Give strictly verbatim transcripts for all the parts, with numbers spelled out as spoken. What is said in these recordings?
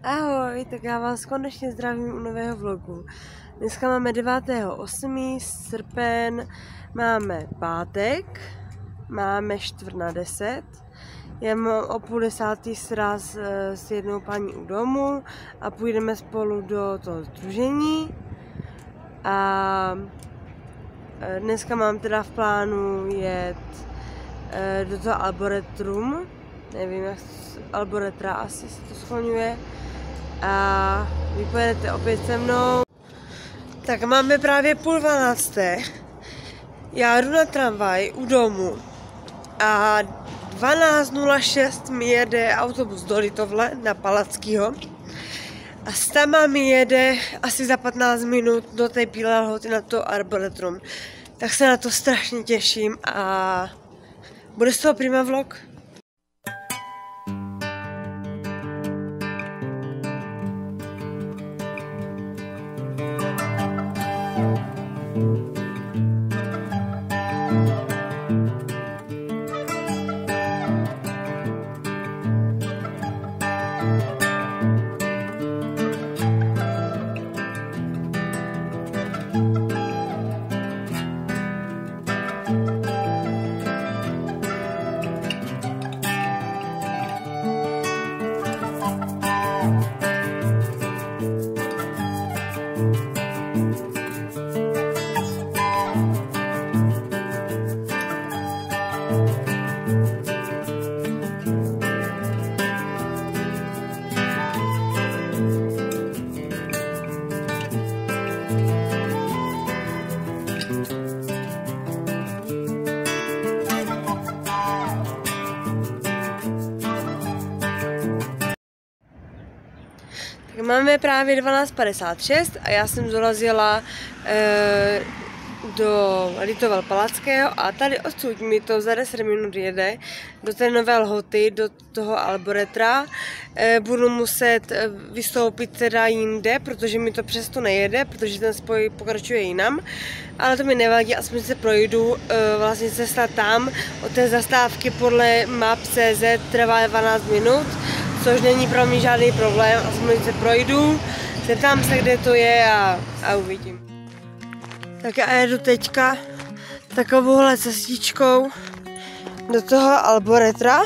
Ahoj, tak já vás konečně zdravím u nového vlogu. Dneska máme devátého osmého srpen, máme pátek, máme čtvrt na deset. Já mám o půl desátý sraz s jednou paní u domu a půjdeme spolu do toho sdružení. A dneska mám teda v plánu jet do toho Arboretrum, nevím jak Arboretra asi se to skloňuje. A vy pojedete opět se mnou. Tak máme právě půl dvanácté. Já jdu na tramvaj u domu a dvanáct nula šest mi jede autobus do Litovle na Palackýho a z tam mi jede asi za patnáct minut do té Bílé Lhoty na to Arboretrum. Tak se na to strašně těším a bude z toho prima vlog. Tak máme právě dvanáct padesát šest a já jsem dorazila e, do Litovel Palackého a tady odsud mi to za deset minut jede do té Nové Lhoty, do toho Arboretra. E, budu muset vystoupit teda jinde, protože mi to přesto nejede, protože ten spoj pokračuje jinam. Ale to mi nevadí, aspoň se projdu, e, vlastně cesta tam od té zastávky podle map tečka cé zet trvá dvanáct minut. Což není pro mě žádný problém, aspoň se projdu, zeptám se, kde to je a, a uvidím. Tak já jedu teďka takovouhle cestičkou do toho Arboretra.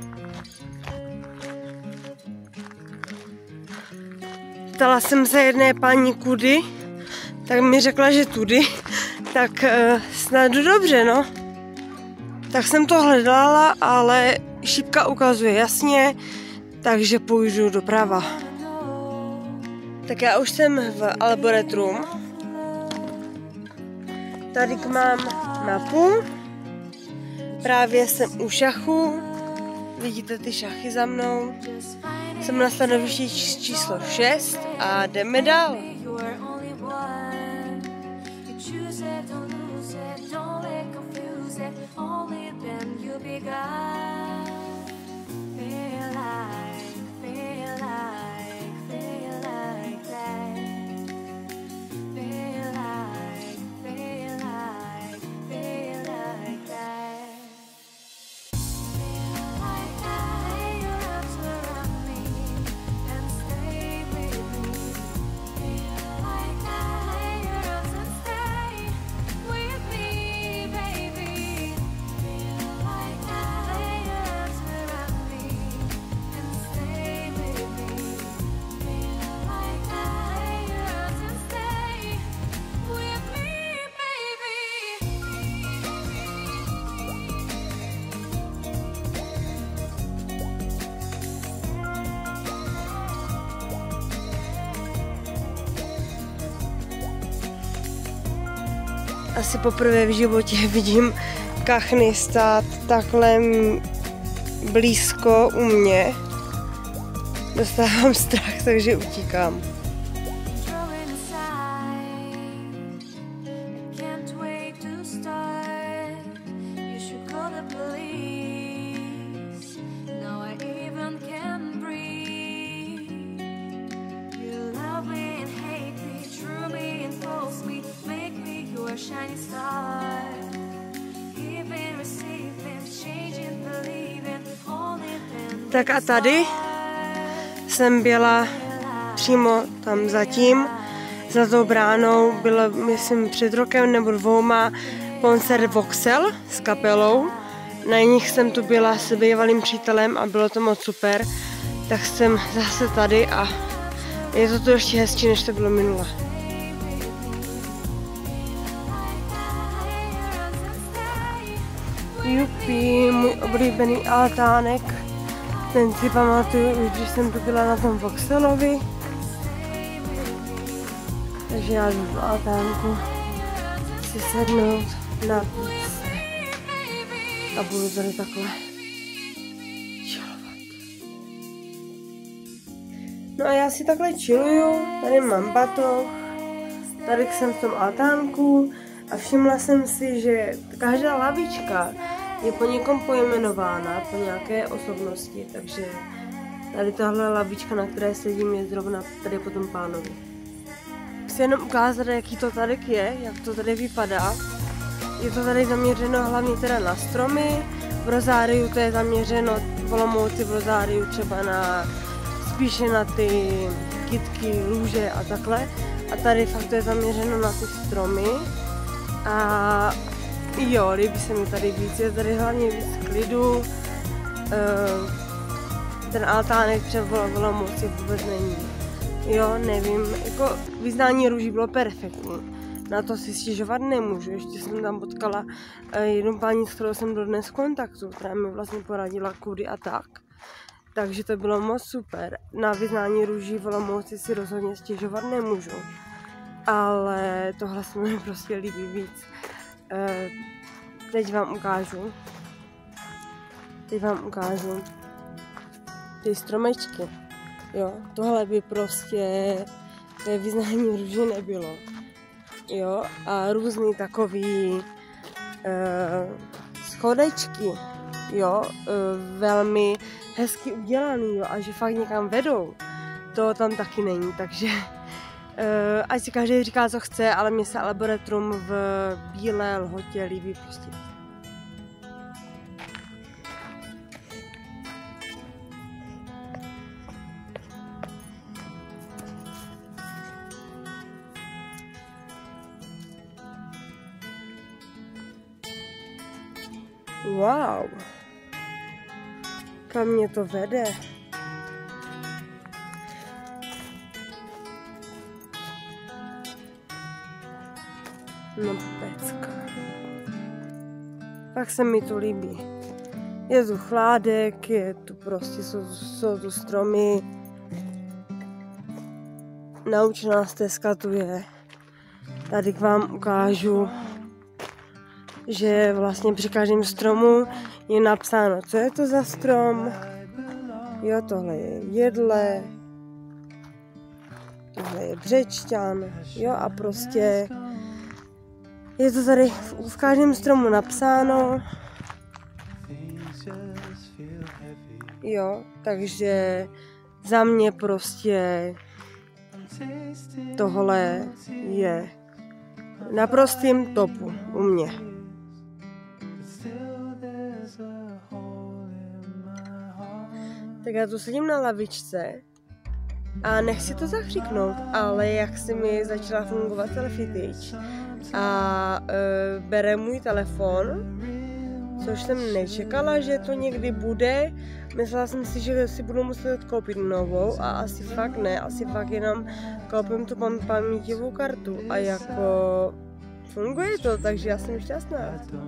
Ptala jsem se jedné paní kudy, tak mi řekla, že tudy, tak e, snad jdu dobře, no. Tak jsem to hledala, ale šipka ukazuje jasně, takže půjdu doprava. Tak já už jsem v Arboretrum. Tady mám mapu. Právě jsem u šachu. Vidíte ty šachy za mnou. Jsem na stanovišti číslo šest a jdeme dál. Asi poprvé v životě vidím kachny stát takhle blízko u mě. Dostávám strach, takže utíkám. Tak a tady jsem byla přímo tam zatím, za tou bránou, bylo, myslím, před rokem nebo dvouma koncert Voxel s kapelou. Na nich jsem tu byla s bývalým přítelem a bylo to moc super. Tak jsem zase tady a je to tu ještě hezčí, než to bylo minule. Jupi, můj oblíbený altánek. Ten si pamatuju, když jsem tu byla na tom Voxelovi. Takže já jdu do altánku si sednout, napít se a budu tady takhle chillovat. No a já si takhle chilluju, tady mám batoh, tady jsem v tom altánku a všimla jsem si, že každá lavička je po někom pojmenována, po nějaké osobnosti, takže tady tahle lavička, na které sedím, je zrovna tady po tom pánovi. Chci jenom ukázat, jaký to tady je, jak to tady vypadá. Je to tady zaměřeno hlavně teda na stromy, v Rozáriu to je zaměřeno v Olomouci, v Rozáriu třeba na spíše na ty kytky, lůže a takhle. A tady fakt to je zaměřeno na ty stromy. A jo, líbí se mi tady víc, je tady hlavně víc klidu. Ten altánek třeba v Olomouci vůbec není. Jo, nevím, jako vyznání růží bylo perfektní. Na to si stěžovat nemůžu, ještě jsem tam potkala jednu paní, s kterou jsem dodnes v kontaktu, která mi vlastně poradila kudy a tak. Takže to bylo moc super. Na vyznání růží v Olomouci si rozhodně stěžovat nemůžu. Ale tohle se mi prostě líbí víc. Teď vám ukážu. Teď vám ukážu ty stromečky. Jo, tohle by prostě ve vyznání růží nebylo. Jo, a různý takový uh, schodečky, jo, uh, velmi hezky udělaný, jo, a že fakt někam vedou, to tam taky není, takže uh, ať si každý říká, co chce, ale mně se Arboretum v Bílé Lhotě líbí prostě. Wow, kam mě to vede? No pecka. Tak se mi to líbí. Je tu chládek, je tu prostě, jsou, jsou tu stromy. Naučená stezka tu je. Tady k vám ukážu, že vlastně při každém stromu je napsáno, co je to za strom. Jo, tohle je jedle, tohle je břečťan, jo, a prostě je to tady v, v každém stromu napsáno. Jo, takže za mě prostě tohle je na prostým topu u mě. Tak já tu sedím na lavičce a nechci to zakřiknout, ale jak se mi začala fungovat selfie tyč a e, bere můj telefon, což jsem nečekala, že to někdy bude. Myslela jsem si, že si budu muset koupit novou a asi fakt ne, asi fakt jenom koupím tu pam- paměťovou kartu a jako funguje to, takže já jsem šťastná.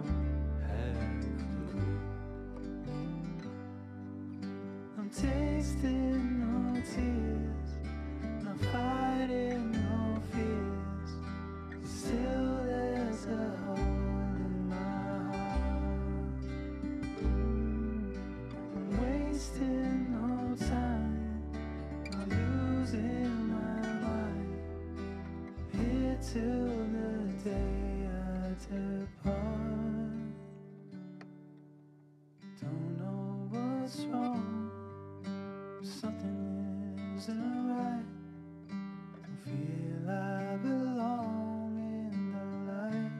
Tasting no tears, not fighting no fears. Still there's a hole in my heart. I'm wasting no time, not losing my mind. Here till the day I depart. Don't know what's wrong. Something isn't right. I feel I belong in the light.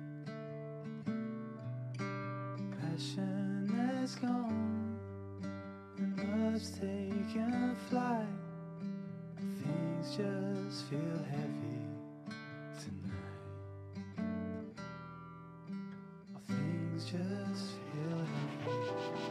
Passion has gone and love's taken flight. I think just feel heavy tonight. Things just feel heavy.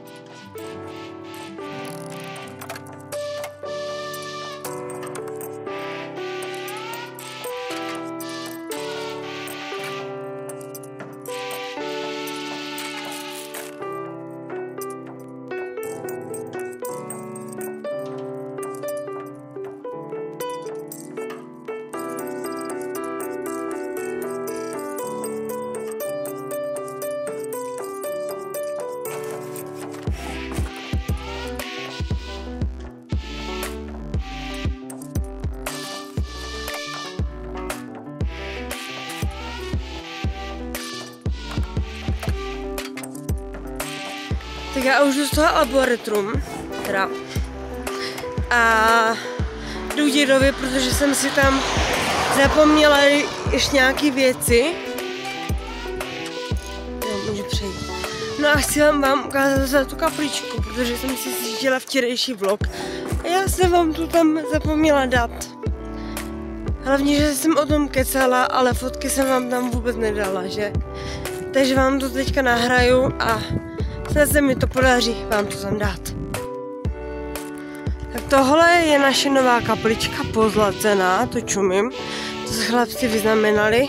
Tak já už jdu z toho arboretrum, teda, a jdu dědovi, protože jsem si tam zapomněla ještě nějaké věci. No, můžu přejít. No a chci vám, vám ukázat za tu kapličku, protože jsem si zjistila včerejší vlog a já jsem vám tu tam zapomněla dát. Hlavně, že jsem o tom kecala, ale fotky jsem vám tam vůbec nedala, že? Takže vám to teďka nahraju a snad se mi to podaří vám to tam dát. Tak tohle je naše nová kaplička pozlacená, to čumím. To se chlapci vyznamenali.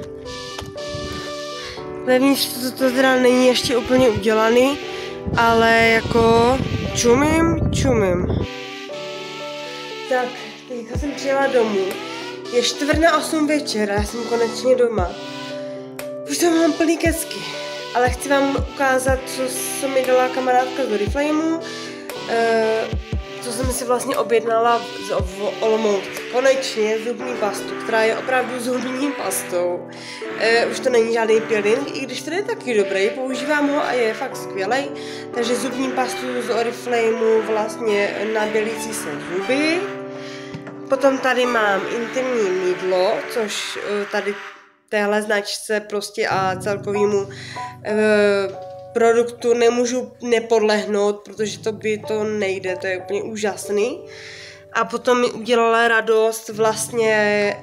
Vevnitř to, to teda není ještě úplně udělaný, ale jako čumím, čumím. Tak, teďka jsem přijela domů. Je čtvrt na osm večer, já jsem konečně doma. Už tam mám plný kecky. Ale chci vám ukázat, co, co mi dala kamarádka z Oriflameu, e, co jsem si vlastně objednala z Olomouce. Konečně zubní pastu, která je opravdu zubní pastou. E, už to není žádný peeling, i když to je taky dobrý, používám ho a je fakt skvělý. Takže zubní pastu z Oriflameu vlastně na bělící se zuby. Potom tady mám intimní mýdlo, což tady téhle značce prostě a celkovýmu e, produktu nemůžu nepodlehnout, protože to by to nejde, to je úplně úžasný. A potom mi udělala radost vlastně e,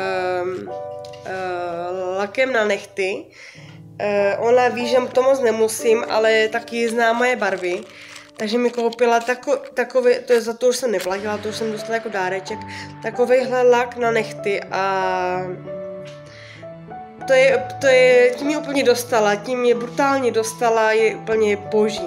e, lakem na nehty. E, ona ví, že to moc nemusím, ale taky zná moje barvy. Takže mi koupila tako, takový, to je za to už jsem neplatila, to už jsem dostala jako dáreček, takovejhle lak na nehty a To je, to je, tím mě úplně dostala, tím mě brutálně dostala, je úplně boží.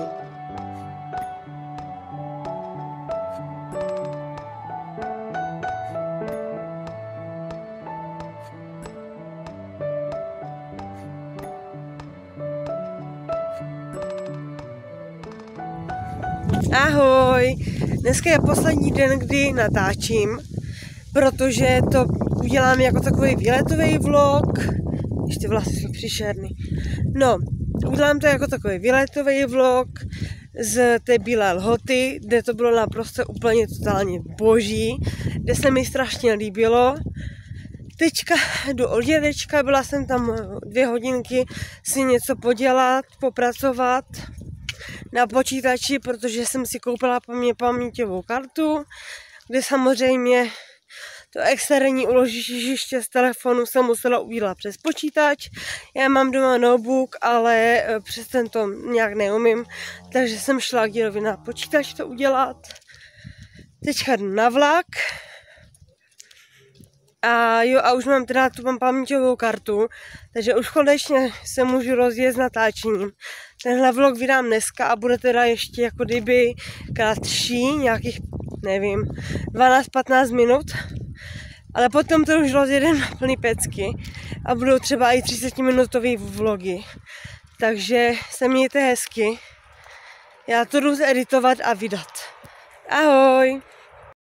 Ahoj! Dneska je poslední den, kdy natáčím, protože to udělám jako takový výletový vlog. Ještě vlasy jsou příšerný. No, udělám to jako takový výletový vlog z té Bílé lhoty, kde to bylo naprosto úplně totálně boží, kde se mi strašně líbilo. Teďka jdu od dědečka, byla jsem tam dvě hodinky si něco podělat, popracovat na počítači, protože jsem si koupila po mně paměťovou kartu, kde samozřejmě to externí úložiště z telefonu jsem musela udělat přes počítač. Já mám doma notebook, ale přes ten to nějak neumím, takže jsem šla k dědovi na počítač to udělat. Teďka jdu na vlak. A jo, a už mám teda tu mám paměťovou kartu, takže už konečně se můžu rozjet s natáčením. Tenhle vlog vydám dneska a bude teda ještě jako kdyby kratší, nějakých, nevím, dvanáct patnáct minut. Ale potom to už rozjedem na plný pecky a budou třeba i třicetiminutový vlogy. Takže se mějte hezky. Já to jdu editovat a vydat. Ahoj!